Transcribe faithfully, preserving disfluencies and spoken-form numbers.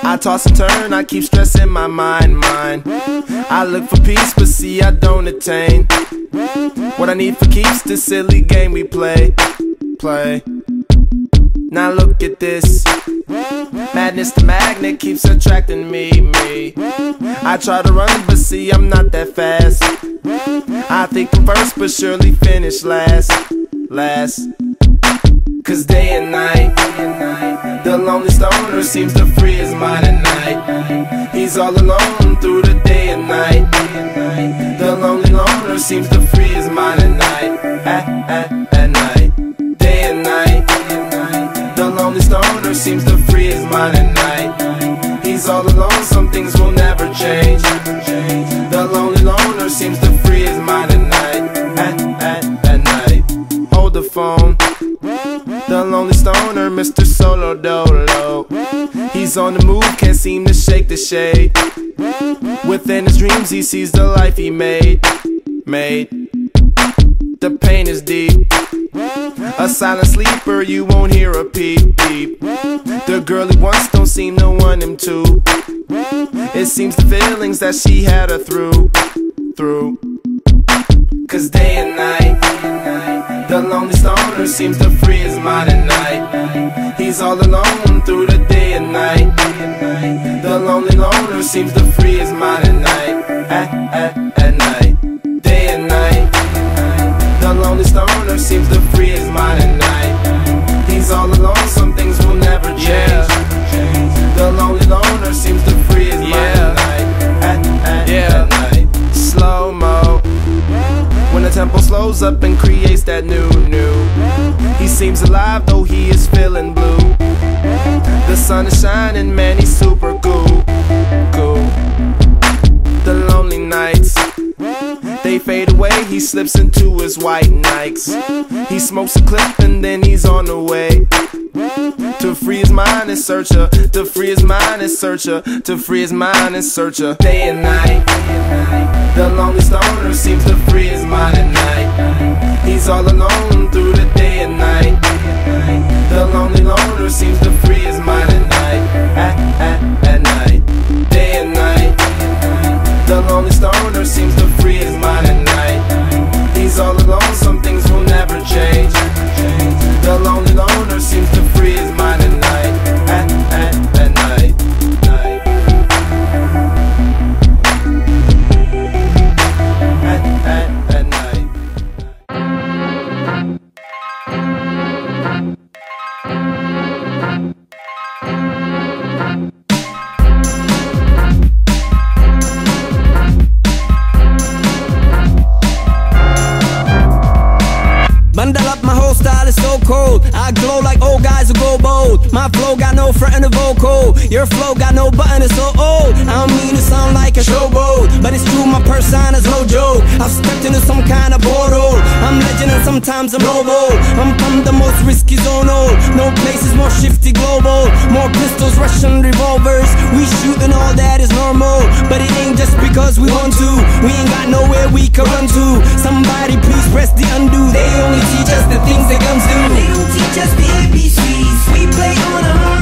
I toss and turn, I keep stressing my mind, mind. I look for peace, but see I don't attain what I need for keeps this silly game we play, play. Now look at this. Madness, the magnet keeps attracting me, me. I try to run, but see I'm not that fast. I think I'm first, but surely finish last, last. Cause day and night, the lonely stoner seems to free his mind at night. He's all alone through the day and night. The lonely loner seems to free his mind at night, at, at, at night. Day and night, the lonely stoner seems to free his mind at night. He's all alone, some things will never change. The lonely loner seems to free his mind at night, at, at, at night. Hold the phone. The lonely stoner, Mister Solo Dolo. He's on the move, can't seem to shake the shade. Within his dreams he sees the life he made, made. The pain is deep. A silent sleeper, you won't hear a peep, peep. The girl he wants don't seem to want him to. It seems the feelings that she had her through, through. Cause day and night, the lonely stoner seems to free his mind at night. He's all alone through the day and night. The lonely loner seems to free his mind at night, at, at, at night. Day and night, the lonely stoner seems to free his mind at night. He's all alone, some things will never change. Yeah. The lonely loner seems to free his mind yeah. at night, at, at, yeah. at night. Slow-mo. When the tempo slows up and creates that new, new. He seems alive though he is feeling blue. The sun is shining, man, he's super cool, cool. The lonely nights, they fade away, he slips into his white Nikes. He smokes a clip and then he's on the way to free his mind and searcher, to free his mind and searcher, to free his mind and searcher. Day and night, the lonely stoner seems to free his mind at night. He's all alone through the day and night. The lonely loner seems to free his mind at night, at, at, at night. Day and night, the lonely stoner seems to free his mind at night. He's all alone, some things will never change. The lonely loner seems to free his mind at night, at, at, at night, night. At, at, at night. Bundle up, my whole style is so cold. I glow like old guys who go bold. My flow got no front in the vocal. Your flow got no button, it's so old. I don't mean to sound like a showboat, but it's true, my persona's no joke. I've stepped into some kind of portal. I'm legend and sometimes I'm noble. I'm from the most risky zone, oh. No place is more shifty global. More pistols, Russian revolvers. We shoot and all that is normal, but it ain't just because we want to. We ain't got nowhere we can run to. Somebody please press the undo. They only teach us the things that guns do. They don't teach us the A B Cs. We play on a